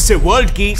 जिससे वर्ल्ड की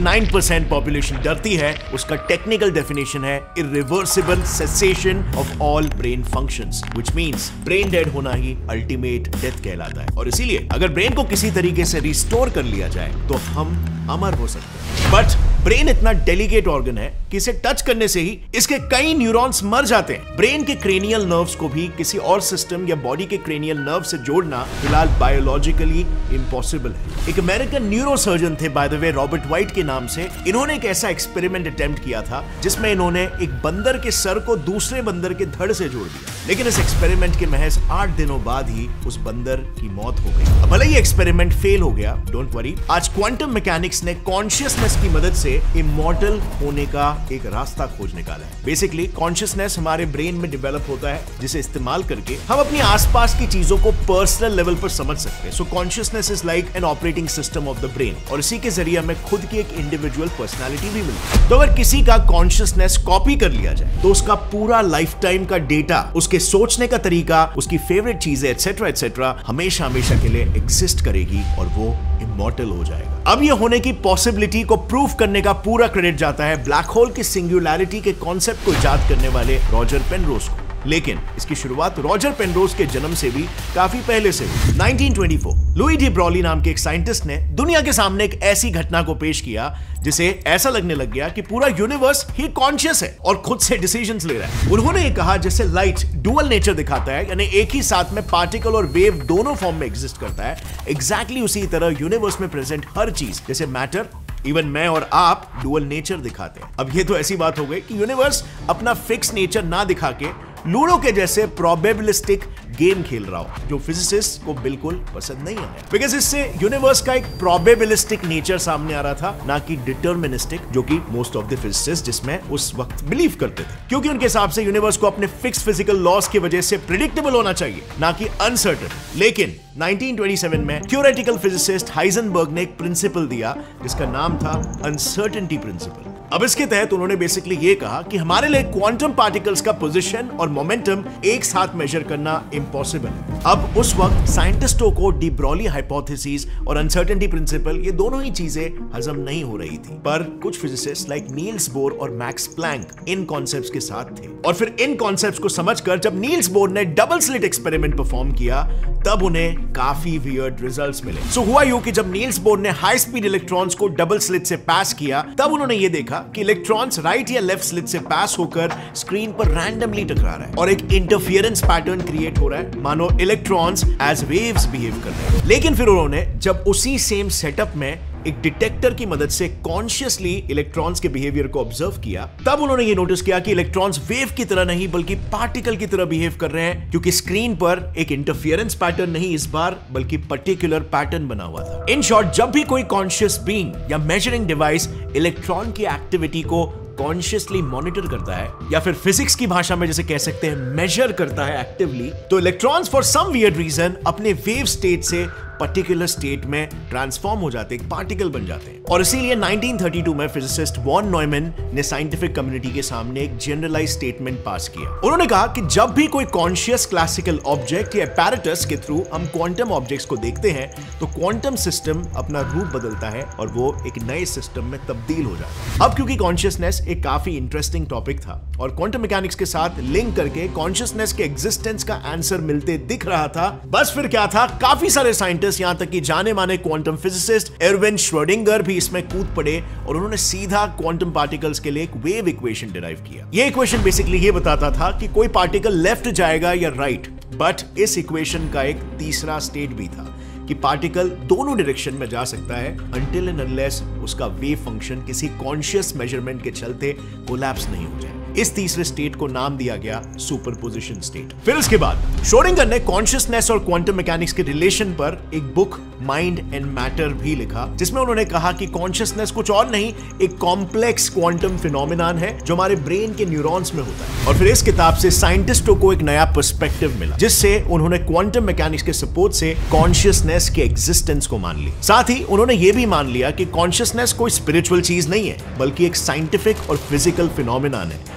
69% पॉपुलेशन डरती है, उसका टेक्निकल डेफिनेशन है irreversible cessation of all brain functions, which means brain dead होना ही अल्टीमेट डेथ कहलाता है। और इसीलिए अगर ब्रेन को किसी तरीके से रिस्टोर कर लिया जाए तो हम अमर हो सकते हैं। बट ब्रेन इतना डेलिकेट ऑर्गन है कि इसे टच करने से ही इसके कई न्यूरॉन्स मर जाते हैं। ब्रेन के क्रेनियल नर्व्स को भी किसी और सिस्टम या बॉडी के क्रेनियल नर्व से जोड़ना फिलहाल बायोलॉजिकली इम्पॉसिबल है। एक अमेरिकन न्यूरोसर्जन थे by the way, Robert White के नाम से। इन्होंने एक ऐसा एक्सपेरिमेंट अटेम्प्ट किया था जिसमें इन्होंने एक बंदर के सर को दूसरे बंदर के धड़ से जोड़ दिया, लेकिन इस एक्सपेरिमेंट के महज 8 दिनों बाद ही उस बंदर की मौत हो गई। अब भले ये एक्सपेरिमेंट फेल हो गया, डोंट वरी, आज क्वांटम मैकेनिक्स ने कॉन्शियसनेस की मदद से इमॉर्टल होने का एक रास्ता खोज निकाला है। बेसिकली कॉन्शियसनेस हमारे ब्रेन में डेवलप होता है, जिसे इस्तेमाल करके हम अपनी आसपास की चीजों को पर्सनल लेवल पर समझ सकते हैं। So consciousness is like an operating system of the brain, और इसी के जरिए हमें खुद की एक इंडिविजुअल पर्सनालिटी भी मिलती है। तो अगर किसी का कॉन्शियसनेस कॉपी कर लिया जाए तो उसका पूरा लाइफ टाइम का डेटा, उसके सोचने का तरीका, उसकी फेवरेट चीजें एटसेट्रा एटसेट्रा हमेशा हमेशा के लिए एग्जिस्ट करेगी और वो इमॉर्टल हो जाएगा। अब ये होने की पॉसिबिलिटी को प्रूव करने का पूरा क्रेडिट जाता है ब्लैक होल की सिंगुलैरिटी के कॉन्सेप्ट को इजाद करने वाले रॉजर पेनरोज को। लेकिन इसकी शुरुआत रॉजर पेनरोज के जन्म से भी काफी पहले से हुई। 1924 लुई डी ब्रॉली नाम के एक साइंटिस्ट ने दुनिया के सामने एक ऐसी घटना को पेश किया जिसे ऐसा लगने लग गया कि पूरा यूनिवर्स ही कॉन्शियस है और खुद से डिसीजंस ले रहा है। उन्होंने ये कहा जैसे लाइट डुअल नेचर दिखाता है, यानी एक ही साथ में पार्टिकल और वेव दोनों फॉर्म में एग्जिस्ट करता है, एग्जैक्टली उसी तरह यूनिवर्स में प्रेजेंट हर चीज जैसे मैटर, इवन मैं और आप डुअल नेचर दिखाते हैं। अब ये तो ऐसी बात हो गई कि यूनिवर्स अपना फिक्स नेचर ना दिखा के लूडो के जैसे प्रोबेबिलिस्टिक गेम खेल रहा हो, जो फिजिसिस्ट को बिल्कुल पसंद नहीं आया, बिकॉज इससे यूनिवर्स का एक प्रोबेबिलिस्टिक नेचर सामने आ रहा था, ना कि डिटर्मिनिस्टिक, जो कि मोस्ट ऑफ द फिजिसिस्ट जिसमें उस वक्त बिलीव करते थे, क्योंकि उनके हिसाब से यूनिवर्स को अपने फिक्स फिजिकल लॉस की वजह से प्रिडिक्टेबल होना चाहिए, ना कि अनसर्टेन। लेकिन 1927 में थ्योरेटिकल फिजिसिस्ट हाइजेनबर्ग ने एक प्रिंसिपल दिया जिसका नाम था अनसर्टेनिटी प्रिंसिपल। अब इसके तहत उन्होंने बेसिकली ये कहा कि हमारे लिए क्वांटम पार्टिकल्स का पोजीशन और मोमेंटम एक साथ मेजर करना इम्पॉसिबल है। अब उस वक्त साइंटिस्टों को डी ब्रॉली हाइपोथेसिस और अनसर्टेनिटी प्रिंसिपल, ये दोनों ही चीजें हजम नहीं हो रही थी, पर कुछ फिजिसिस्ट लाइक नील्स बोर और मैक्स प्लैंक इन कॉन्सेप्ट्स के साथ थे। और फिर इन कॉन्सेप्ट्स को समझकर जब नील्स बोर ने डबल स्लिट एक्सपेरिमेंट परफॉर्म किया, तब उन्हें काफी वियर्ड रिजल्ट्स मिले। सो हुआ यूं कि जब नील्स बोर ने हाई स्पीड इलेक्ट्रॉन्स को डबल स्लिट से पास किया, तब उन्होंने ये देखा कि इलेक्ट्रॉन्स राइट या लेफ्ट स्लिट से पास होकर स्क्रीन पर रैंडमली टकरा रहा है और एक इंटरफियरेंस पैटर्न क्रिएट हो रहा है, मानो इलेक्ट्रॉन्स एज वेव्स बिहेव कर रहे हैं। लेकिन फिर उन्होंने जब उसी सेम सेटअप में एक डिटेक्टर की मदद से कॉन्शियसली इलेक्ट्रॉन्स के बिहेवियर को ऑब्जर्व किया, तब उन्होंने ये नोटिस किया कि इलेक्ट्रॉन्स वेव की तरह नहीं बल्कि पार्टिकल की तरह बिहेव कर रहे हैं, क्योंकि स्क्रीन पर एक इंटरफियरेंस पैटर्न नहीं इस बार बल्कि पर्टिकुलर पैटर्न बना हुआ था। इन शॉर्ट, जब भी कोई कॉन्शियस बीइंग या मेजरिंग डिवाइस इलेक्ट्रॉन की एक्टिविटी को कॉन्शियसली मॉनिटर करता है, या फिर फिजिक्स की भाषा में जैसे कह सकते हैं मेजर करता है एक्टिवली, तो electrons for some weird reason अपने वेव स्टेट से पर्टिकुलर स्टेट में ट्रांसफॉर्म हो जाते हैं, पार्टिकल बन जाते हैं। और इसीलिए 1932 में फिजिसिस्ट वॉन नॉयमन ने साइंटिफिक कम्युनिटी के सामने एक जनरलाइज स्टेटमेंट पास किया। उन्होंने कहा कि जब भी कोई कॉन्शियस क्लासिकल ऑब्जेक्ट या apparatus के थ्रू हम क्वांटम ऑब्जेक्ट्स को देखते हैं, तो क्वांटम सिस्टम अपना रूप बदलता है और वो एक नए सिस्टम में तब्दील हो जाता है। अब क्योंकि कॉन्शियसनेस एक काफी इंटरेस्टिंग टॉपिक था और क्वांटम मैकेनिक्स के साथ लिंक करके कॉन्शियसनेस के एग्जिस्टेंस का आंसर मिलते दिख रहा था, बस फिर क्या था, काफी सारे साइंटिस्ट, यहां तक कि जाने माने क्वांटम फिजिसिस्ट एरविन श्रोडिंगर भी इसमें कूद पड़े और उन्होंने सीधा क्वांटम पार्टिकल्स के लिए एक वेव इक्वेशन डिराइव किया। यह इक्वेशन बेसिकली ये बताता था कि कोई पार्टिकल लेफ्ट जाएगा या राइट, बट इस इक्वेशन का एक तीसरा स्टेट भी था कि पार्टिकल दोनों डायरेक्शन में जा सकता है अनटिल एंड अनलेस उसका वेव फंक्शन किसी कॉन्शियस मेजरमेंट के चलते कोलैप्स नहीं हो जाए। इस तीसरे स्टेट को नाम दिया गया सुपरपोजिशन स्टेट। फिर इसके बाद श्रोडिंगर ने कॉन्शियसनेस और क्वांटम मैकेनिक्स के रिलेशन पर एक बुक माइंड एंड मैटर भी लिखा, जिसमें उन्होंने कहा कि कॉन्शियसनेस कुछ और नहीं, एक कॉम्प्लेक्स क्वांटम फिनोमिनन है जो हमारे ब्रेन के न्यूरॉन्स में होता है। और फिर इस किताब से साइंटिस्टों को एक नया पर्सपेक्टिव मिला, जिससे उन्होंने क्वांटम मैकेनिक्स के सपोर्ट से कॉन्शियसनेस के एग्जिस्टेंस को मान ली। साथ ही उन्होंने ये भी मान लिया कि कॉन्शियसनेस कोई स्पिरिचुअल चीज नहीं है, बल्कि एक साइंटिफिक और फिजिकल फिनोमिनन है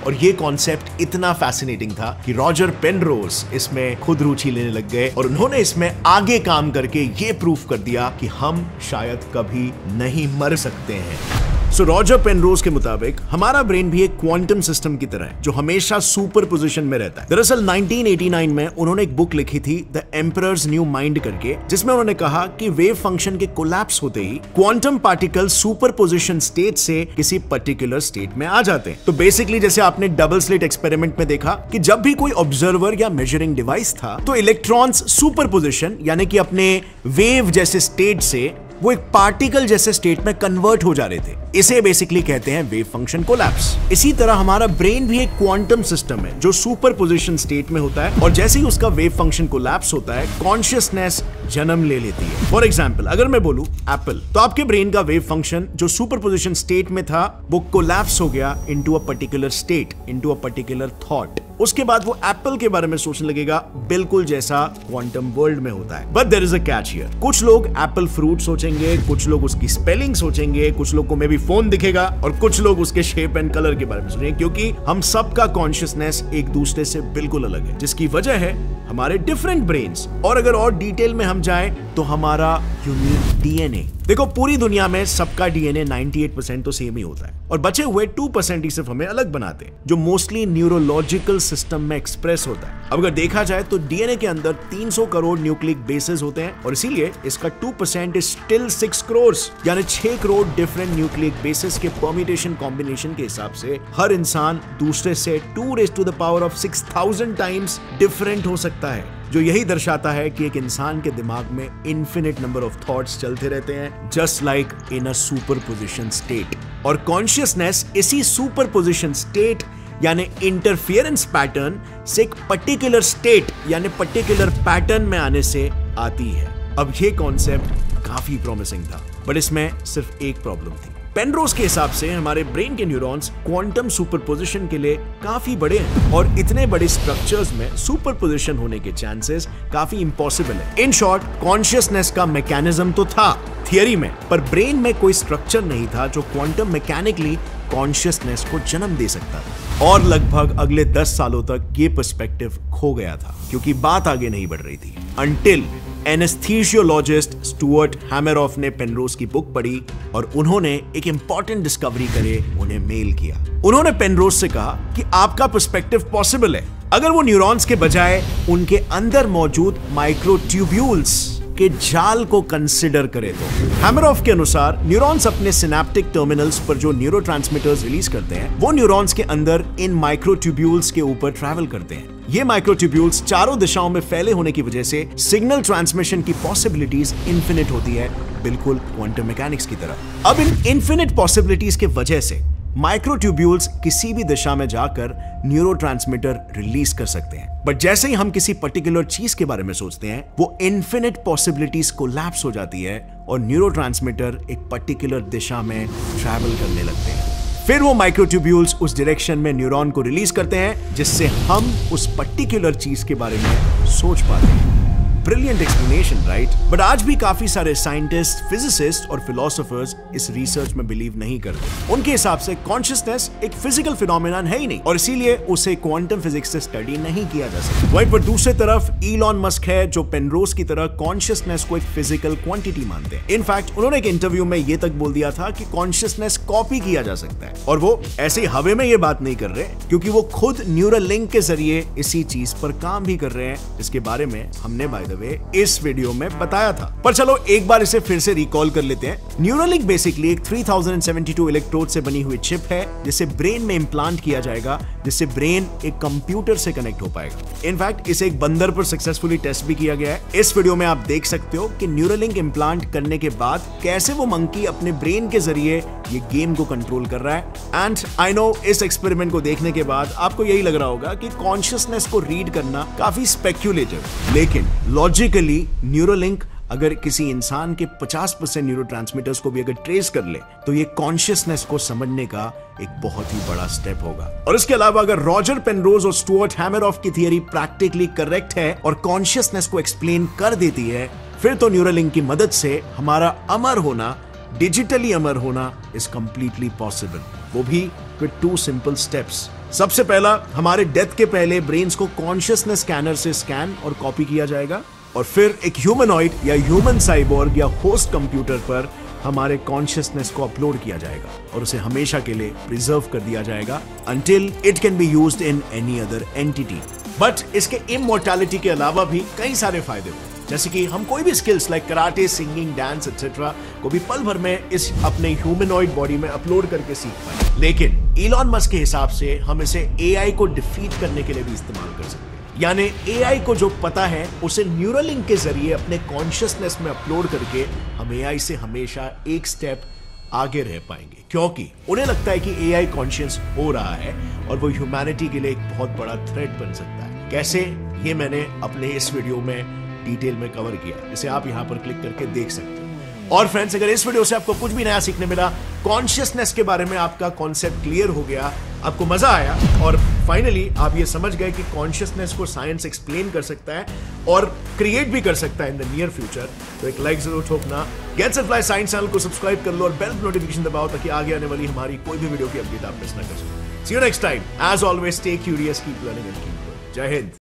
और ये कॉन्सेप्ट इतना फैसिनेटिंग था कि रॉजर पेनरोज इसमें खुद रुचि लेने लग गए और उन्होंने इसमें आगे काम करके ये प्रूफ कर दिया कि हम शायद कभी नहीं मर सकते हैं। रॉजर पेनरोज के मुताबिक हमारा ब्रेन भी एक क्वांटम सिस्टम की तरह है जो हमेशा सुपर पोजिशन में रहता है। दरअसल 1989 में उन्होंने एक बुक लिखी थी द एम्परर्स न्यू माइंड करके, जिसमें उन्होंने कहा कि वेव फंक्शन के कोलैप्स होते ही quantum particle superposition state से किसी पर्टिकुलर स्टेट में आ जाते हैं। तो बेसिकली जैसे आपने डबल स्लिट एक्सपेरिमेंट में देखा कि जब भी कोई ऑब्जर्वर या मेजरिंग डिवाइस था तो इलेक्ट्रॉन्स सुपर पोजिशन यानी कि अपने वेव जैसे स्टेट से वो एक पार्टिकल जैसे स्टेट में कन्वर्ट हो जा रहे थे। इसे बेसिकली कहते हैं वेव फंक्शन कोलैप्स। इसी तरह हमारा ब्रेन भी एक क्वांटम सिस्टम है जो सुपर पोजिशन स्टेट में होता है और जैसे ही उसका वेव फंक्शन कोलैप्स होता है कॉन्शियसनेस जन्म ले लेती है। फॉर एग्जाम्पल अगर मैं बोलूं एप्पल, तो आपके ब्रेन का वेव फंक्शन जो सुपर पोजिशन स्टेट में था वो कोलैप्स हो गया into a particular state, into a particular thought. उसके बाद वो एप्पल के बारे में सोचने लगेगा बिल्कुल जैसा क्वांटम वर्ल्ड में होता है। But there is a catch here. कुछ लोग एप्पल फ्रूट सोचेंगे, कुछ लोग उसकी स्पेलिंग सोचेंगे, कुछ लोग को मे बी फोन दिखेगा और कुछ लोग उसके शेप एंड कलर के बारे में सोचेंगे, क्योंकि हम सबका कॉन्शियसनेस एक दूसरे से बिल्कुल अलग है, जिसकी वजह है हमारे डिफरेंट ब्रेन्स। और अगर और डिटेल में हम जाएं तो हमारा यूनिक डीएनए। देखो पूरी दुनिया में सबका डीएनए 98% तो सेम ही होता है और बचे हुए 2% ही सिर्फ हमें अलग बनाते हैं, जो मोस्टली न्यूरोलॉजिकल सिस्टम में एक्सप्रेस होता है। अब अगर देखा जाए तो डीएनए के अंदर 300 करोड़ न्यूक्लिक बेसेस होते हैं और इसीलिए इसका 2% इज स्टिल 6 करोड़, यानी 6 करोड़ डिफरेंट न्यूक्लिक बेसेस के परम्यूटेशन कॉम्बिनेशन के हिसाब से हर इंसान दूसरे से 2⁻⁶,000 टाइम्स डिफरेंट हो सकता है, जो यही दर्शाता है कि एक इंसान के दिमाग में इन्फिनिट नंबर ऑफ थॉट्स चलते रहते हैं, just like in a superposition state. और कॉन्शियसनेस इसी सुपर पोजिशन स्टेट यानी इंटरफियरेंस पैटर्न से एक पर्टिकुलर स्टेट यानी पर्टिकुलर पैटर्न में आने से आती है। अब ये कॉन्सेप्ट काफी प्रॉमिसिंग था, बट इसमें सिर्फ एक प्रॉब्लम थी। पेनरोज के हिसाब से हमारे ब्रेन के न्यूरॉन्स क्वांटम सुपरपोजिशन के लिए काफी बड़े हैं और इतने बड़े स्ट्रक्चर्स में सुपरपोजिशन होने के चांसेस काफी इम्पॉसिबल है। इन शॉर्ट, कॉन्शियसनेस का मैकेनिज्म तो था थियरी में, पर ब्रेन में कोई स्ट्रक्चर नहीं था जो क्वांटम मैकेनिकली कॉन्शियसनेस को जन्म दे सकता था। और लगभग अगले 10 सालों तक ये पर्सपेक्टिव खो गया था क्योंकि बात आगे नहीं बढ़ रही थी, अनटिल एनेस्थीसियोलॉजिस्ट स्टुअर्ट हैमरऑफ ने पेनरोज की बुक पढ़ी और उन्होंने एक इंपॉर्टेंट डिस्कवरी करे उन्हें मेल किया। उन्होंने पेनरोज से कहा कि आपका पर्सपेक्टिव पॉसिबल है अगर वो न्यूरॉन्स के बजाय उनके अंदर मौजूद माइक्रोट्यूब्यूल्स के जाल को कंसिडर करें तो। हैमरऑफ के अनुसार न्यूरॉन्स अपने सिनेप्टिक टर्मिनल्स पर जो न्यूरोट्रांसमीटर्स रिलीज करते हैं वो न्यूरॉन्स के अंदर इन माइक्रोट्यूब्यूल्स के ऊपर ट्रैवल करते हैं। ये माइक्रोट्यूब्यूल्स चारों दिशाओं में फैले होने की वजह से सिग्नल ट्रांसमिशन की पॉसिबिलिटीज इन्फिनिट होती है, बिल्कुल क्वांटम मैकेनिक्स की तरह। अब इन इन्फिनिट पॉसिबिलिटीज के वजह से माइक्रोट्यूब्यूल्स किसी भी दिशा में जाकर न्यूरोट्रांसमीटर रिलीज कर सकते हैं, बट जैसे ही हम किसी पर्टिकुलर चीज के बारे में सोचते हैं वो इन्फिनिट पॉसिबिलिटीज कोलैप्स हो जाती है और न्यूरोट्रांसमीटर एक पर्टिकुलर दिशा में ट्रैवल करने लगते हैं। फिर वो माइक्रोट्यूब्यूल्स उस डायरेक्शन में न्यूरॉन को रिलीज करते हैं जिससे हम उस पर्टिकुलर चीज के बारे में सोच पाते हैं। Brilliant explanation, right? बट आज भी काफी सारे साइंटिस्ट, फिजिसिस्ट और फिलोसोफर्स इस रिसर्च में बिलीव नहीं करते। उनके हिसाब से कॉन्शियसनेस एक फिजिकल फिनोमेनन है ही नहीं और इसीलिए उसे क्वांटम फिजिक्स से स्टडी नहीं किया जा सकता। वहीं पर दूसरी तरफ इलॉन मस्क है जो पेनरोज की तरह कॉन्शियसनेस को एक फिजिकल क्वांटिटी मानते हैं। इनफैक्ट उन्होंने एक इंटरव्यू में ये तक बोल दिया था कि कॉन्शियसनेस कॉपी किया जा सकता है और वो ऐसे हवे में ये बात नहीं कर रहे क्योंकि वो खुद न्यूरल लिंक के जरिए इसी चीज पर काम भी कर रहे हैं, जिसके बारे में हमने बाय द वे इस वीडियो में बताया था। पर चलो एक बार इसे फिर से रिकॉल कर लेते हैं। न्यूरलिंक बेसिकली एक 3072 इलेक्ट्रोड से बनी हुई चिप है जिसे ब्रेन में इम्प्लांट किया जाएगा, जिससे ब्रेन एक कंप्यूटर से कनेक्ट हो पाएगा। इनफैक्ट इसे एक बंदर पर सक्सेसफुली टेस्ट भी किया गया है। इस वीडियो में आप देख सकते हो कि न्यूरलिंक इम्प्लांट करने के बाद कैसे वो मंकी अपने ब्रेन के जरिए ये गेम को कंट्रोल कर रहा है। एंड आई नो इस एक्सपेरिमेंट को देखने के बाद आपको यही लग रहा होगा कि कॉन्शियसनेस को रीड करना काफी स्पेक्युलेटिव, लेकिन लॉजिकली न्यूरोलिंक अगर किसी इंसान के 50% न्यूरोट्रांसमीटर्स को भी अगर ट्रेस कर ले तो ये कॉन्शियसनेस को समझने का एक बहुत ही बड़ा स्टेप होगा। और इसके अलावा अगर रॉजर पेनरोज और स्टुअर्ट हैमरऑफ की थियरी प्रैक्टिकली करेक्ट है और कॉन्शियसनेस को एक्सप्लेन कर देती है, फिर तो न्यूरोलिंक की मदद से हमारा अमर होना, डिजिटली अमर होना इज कंप्लीटली पॉसिबल, वो भी विद 2 सिंपल स्टेप्स। सबसे पहला, हमारे डेथ के पहले ब्रेन्स को कॉन्शियसनेस स्कैनर से स्कैन और कॉपी किया जाएगा और फिर एक ह्यूमनॉइड या ह्यूमन साइबोर्ग या होस्ट कंप्यूटर पर हमारे कॉन्शियसनेस को अपलोड किया जाएगा और उसे हमेशा के लिए प्रिजर्व कर दिया जाएगा until it can be used in any other entity. But इसके इमॉर्टैलिटी के अलावा भी कई सारे फायदे हुए, जैसे कि हम कोई भी skills like karate, singing, dance etcetera को भी पल भर में इस अपने ह्यूमनॉइड बॉडी में अपलोड करके सीख पाए। लेकिन इलॉन मस्क के हिसाब से हम इसे एआई को डिफीट करने के लिए भी इस्तेमाल कर सकते हैं। यानी एआई को जो पता है उसे न्यूरल लिंक के जरिए अपने कॉन्शियसनेस में अपलोड करके हम एआई से हमेशा एक स्टेप आगे रह पाएंगे, क्योंकि उन्हें लगता है कि एआई कॉन्शियस हो रहा है और वो ह्यूमैनिटी के लिए एक बहुत बड़ा थ्रेट बन सकता है। कैसे, ये मैंने अपने इस वीडियो में डिटेल में कवर किया, इसे आप यहां पर क्लिक करके देख सकते हैं। और फ्रेंड्स, अगर इस वीडियो से आपको कुछ भी नया सीखने मिला, कॉन्शियसनेस के बारे में आपका कॉन्सेप्ट क्लियर हो गया, आपको मजा आया और फाइनली आप ये समझ गए कि कॉन्शियसनेस को साइंस एक्सप्लेन कर सकता है और क्रिएट भी कर सकता है इन द नियर फ्यूचर, तो एक लाइक जरूर ठोकना। Gets and fly science channel को सब्सक्राइब कर लो और बेल नोटिफिकेशन दबाओ ताकि आगे आने वाली हमारी कोई भी वीडियो की अपडेट आप मिस ना कर सको। See you next time. As always, stay curious, keep learning and keep growing. जय हिंद।